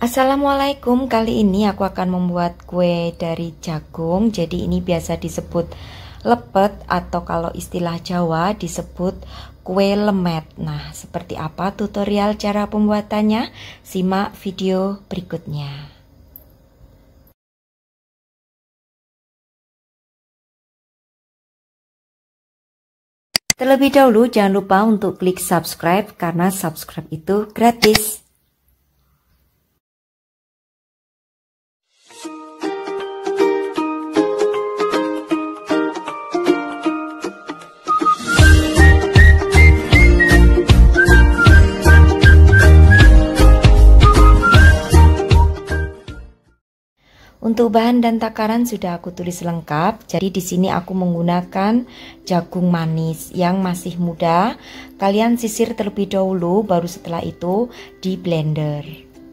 Assalamualaikum, kali ini aku akan membuat kue dari jagung. Jadi ini biasa disebut lepet atau kalau istilah Jawa disebut kue lemet. Nah, seperti apa tutorial cara pembuatannya? Simak video berikutnya. Terlebih dahulu jangan lupa untuk klik subscribe karena subscribe itu gratis. Untuk bahan dan takaran sudah aku tulis lengkap. Jadi di sini aku menggunakan jagung manis yang masih muda. Kalian sisir terlebih dahulu, baru setelah itu di blender.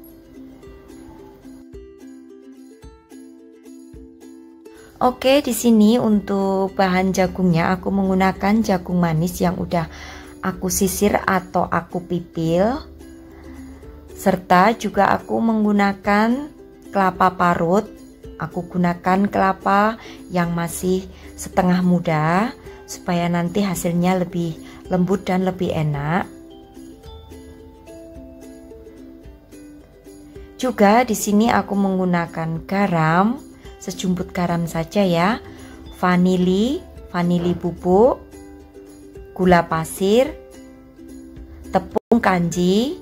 Oke, di sini untuk bahan jagungnya aku menggunakan jagung manis yang udah aku sisir atau aku pipil. Serta juga aku menggunakan kelapa parut. Aku gunakan kelapa yang masih setengah muda supaya nanti hasilnya lebih lembut dan lebih enak. Juga di sini aku menggunakan garam, sejumput garam saja ya, vanili bubuk, gula pasir, tepung kanji.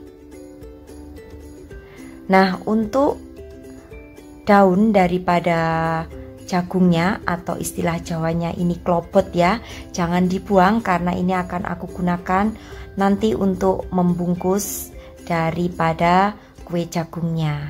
Nah, untuk daun daripada jagungnya atau istilah Jawanya ini klopot ya, jangan dibuang karena ini akan aku gunakan nanti untuk membungkus daripada kue jagungnya.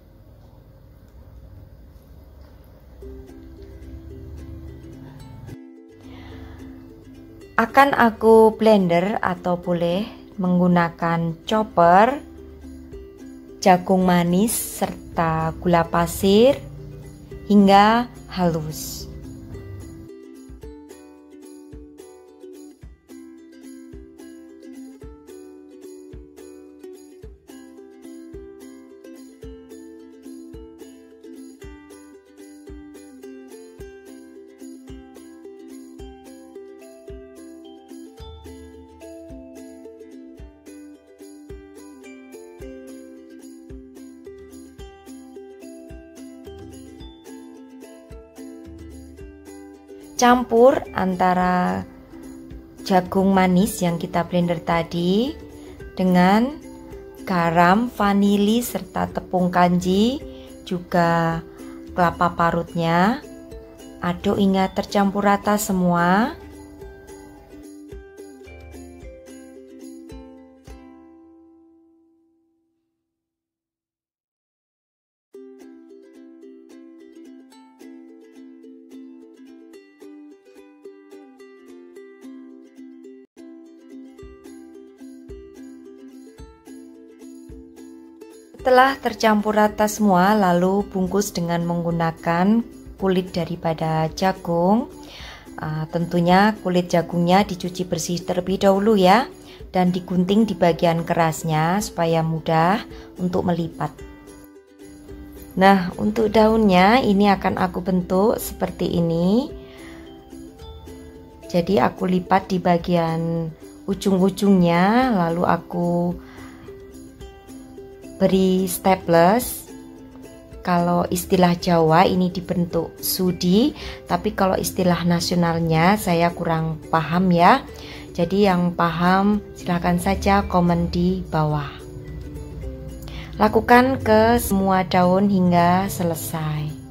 Akan aku blender atau boleh menggunakan chopper jagung manis serta gula pasir hingga halus. Campur antara jagung manis yang kita blender tadi dengan garam, vanili serta tepung kanji juga kelapa parutnya. Aduk hingga tercampur rata semua. Setelah tercampur rata semua, lalu bungkus dengan menggunakan kulit daripada jagung. Tentunya kulit jagungnya dicuci bersih terlebih dahulu ya, dan digunting di bagian kerasnya supaya mudah untuk melipat. Nah, untuk daunnya ini akan aku bentuk seperti ini. Jadi aku lipat di bagian ujung-ujungnya, lalu aku beri staples. Kalau istilah Jawa ini dibentuk sudi, tapi kalau istilah nasionalnya saya kurang paham ya. Jadi yang paham silahkan saja komen di bawah. Lakukan ke semua daun hingga selesai.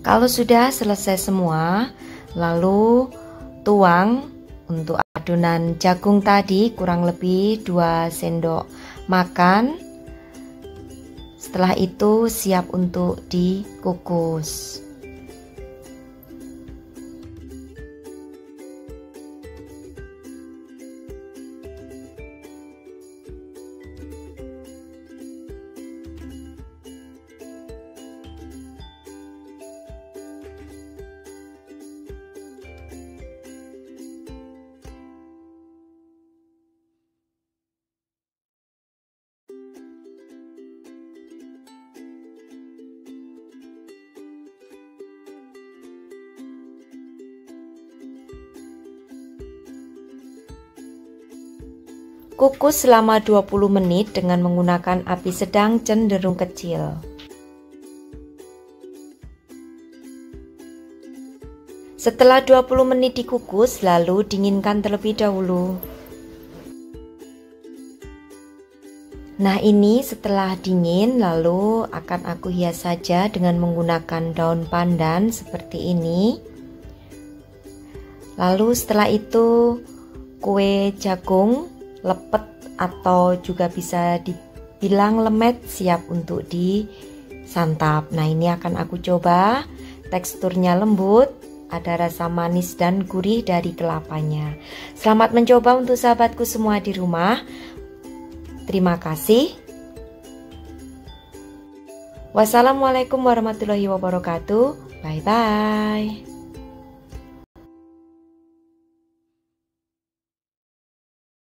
Kalau sudah selesai semua, lalu tuang untuk adonan jagung tadi kurang lebih 2 sendok makan. Setelah itu siap untuk dikukus. Kukus selama 20 menit dengan menggunakan api sedang cenderung kecil. Setelah 20 menit dikukus, lalu dinginkan terlebih dahulu. Nah, ini setelah dingin, lalu akan aku hias saja dengan menggunakan daun pandan seperti ini. Lalu setelah itu kue jagung lepet atau juga bisa dibilang lemet siap untuk disantap. Nah, ini akan aku coba. Teksturnya lembut, ada rasa manis dan gurih dari kelapanya. Selamat mencoba untuk sahabatku semua di rumah. Terima kasih. Wassalamualaikum warahmatullahi wabarakatuh. Bye bye.